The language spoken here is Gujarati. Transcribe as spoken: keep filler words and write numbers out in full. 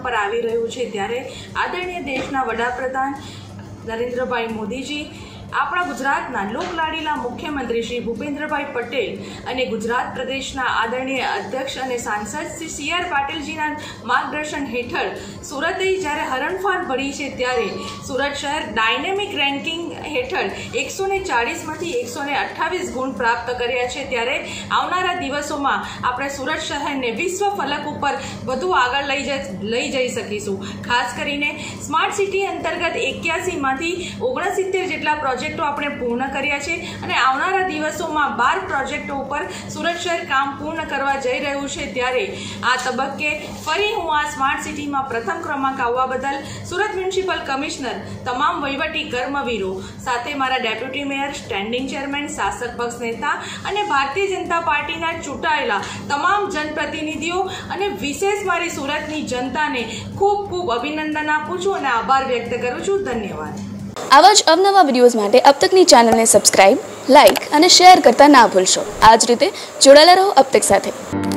पर આવી રહ્યું છે ત્યારે આદરણીય દેશના વડાપ્રધાન નરેન્દ્રભાઈ મોદીજી આપણા ગુજરાતના લોકલાડીલા મુખ્યમંત્રી શ્રી ભૂપેન્દ્રભાઈ પટેલ અને ગુજરાત પ્રદેશના આદરણીય અધ્યક્ષ અને સાંસદ શ્રી સી આર પાટીલજીના માર્ગદર્શન હેઠળ સુરતે જ્યારે હરણફાળ ભરી છે ત્યારે સુરત શહેર ડાયનેમિક રેન્કિંગ હેઠળ એકસો ને ચાળીસમાંથી એકસો ને અઠ્ઠાવીસ ગુણ પ્રાપ્ત કર્યા છે ત્યારે આવનારા દિવસોમાં આપણે સુરત શહેરને વિશ્વ ફલક ઉપર વધુ આગળ લઈ જઈ લઈ જઈ શકીશું। ખાસ કરીને સ્માર્ટ સિટી અંતર્ગત એક્યાસીમાંથી ઓગણસિત્તેર જેટલા પ્રોજેક્ટો આપણે પૂર્ણ કર્યા છે અને આવનારા દિવસોમાં બાર પ્રોજેક્ટો ઉપર સુરત શહેર કામ પૂર્ણ કરવા જઈ રહ્યું છે ત્યારે આ તબક્કે ફરી હું આ સ્માર્ટ સિટીમાં પ્રથમ ક્રમાંક આવવા બદલ સુરત મ્યુનિસિપલ કમિશનર, તમામ વહીવટી કર્મવીરો સાથે મારા ડેપ્યુટી મેયર, સ્ટેન્ડિંગ ચેરમેન, શાસક પક્ષ નેતા અને ભારતીય જનતા પાર્ટીના ચૂંટાયેલા તમામ જનપ્રતિનિધિઓ અને વિશેષ મારી સુરતની જનતાને ખૂબ ખૂબ અભિનંદન આપું છું અને આભાર વ્યક્ત કરું છું। ધન્યવાદ। આવા જ અવનવા વિડીયોઝ માટે અબ તકની ચેનલને સબસ્ક્રાઇબ, લાઇક અને શેર કરતા ના ભૂલશો। આ જ રીતે જોડાયેલા રહો અબ તક સાથે।